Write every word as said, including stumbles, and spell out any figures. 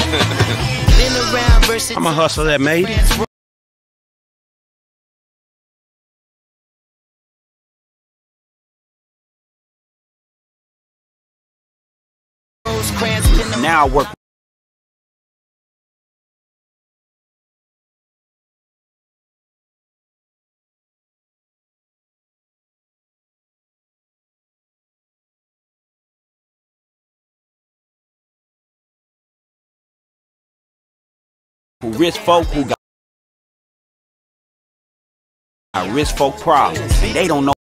I'm a hustler that made it. Now I work. Who rich folk who got rich folk problems. They don't know.